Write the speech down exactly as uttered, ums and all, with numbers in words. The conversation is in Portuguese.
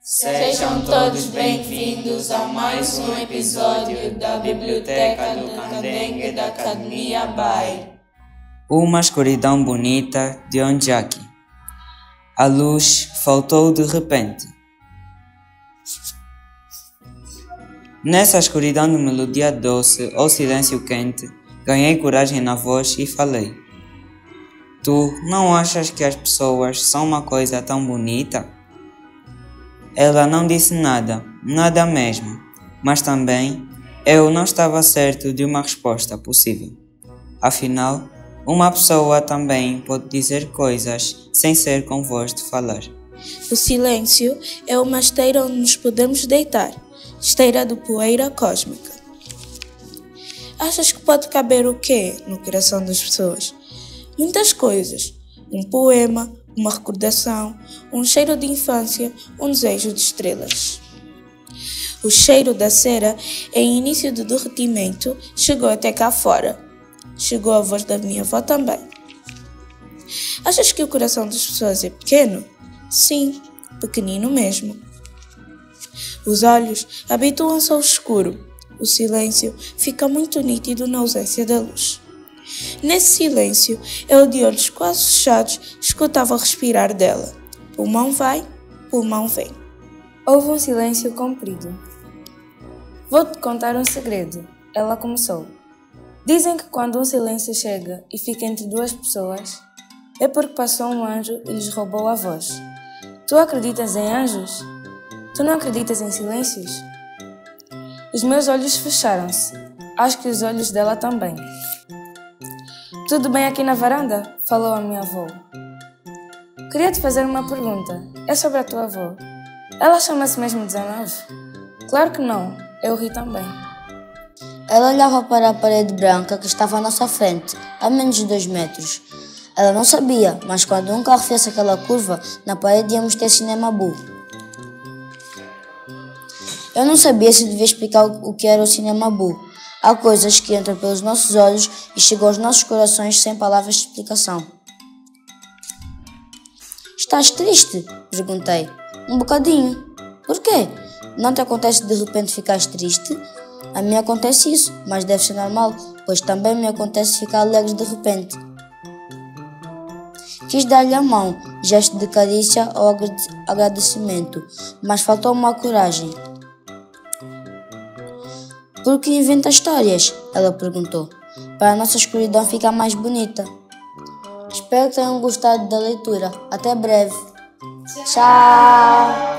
Sejam todos bem-vindos a mais um episódio da Biblioteca do Candengue da Academia Bai. Uma escuridão bonita de Onjaki. A luz faltou de repente. Nessa escuridão de melodia doce ou silêncio quente, ganhei coragem na voz e falei: Tu não achas que as pessoas são uma coisa tão bonita? Ela não disse nada, nada mesmo, mas também eu não estava certo de uma resposta possível. Afinal, uma pessoa também pode dizer coisas sem ser com voz de falar. O silêncio é uma esteira onde nos podemos deitar, esteira de poeira cósmica. Achas que pode caber o quê no coração das pessoas? Muitas coisas. Um poema, uma recordação, um cheiro de infância, um desejo de estrelas. O cheiro da cera, em início de derretimento, chegou até cá fora. Chegou a voz da minha avó também. Achas que o coração das pessoas é pequeno? Sim, pequenino mesmo. Os olhos habituam-se ao escuro. O silêncio fica muito nítido na ausência da luz. Nesse silêncio, eu de olhos quase fechados escutava o respirar dela. Pulmão vai, pulmão vem. Houve um silêncio comprido. Vou-te contar um segredo. Ela começou. Dizem que quando um silêncio chega e fica entre duas pessoas, é porque passou um anjo e lhes roubou a voz. Tu acreditas em anjos? Tu não acreditas em silêncios? Os meus olhos fecharam-se. Acho que os olhos dela também. Tudo bem aqui na varanda? Falou a minha avó. Queria te fazer uma pergunta. É sobre a tua avó. Ela chama-se mesmo dezenove? Claro que não. Eu ri também. Ela olhava para a parede branca que estava à nossa frente, a menos de dois metros. Ela não sabia, mas quando um carro fez aquela curva, na parede íamos ter cinema burro. Eu não sabia se devia explicar o que era o cinema burro. Há coisas que entram pelos nossos olhos e chegam aos nossos corações sem palavras de explicação. Estás triste? Perguntei. Um bocadinho. Por quê? Não te acontece de repente ficares triste? A mim acontece isso, mas deve ser normal, pois também me acontece ficar alegre de repente. Quis dar-lhe a mão, gesto de carícia ou agradecimento, mas faltou-me a coragem. Por que inventa histórias? Ela perguntou, para a nossa escuridão ficar mais bonita. Espero que tenham gostado da leitura. Até breve. Tchau!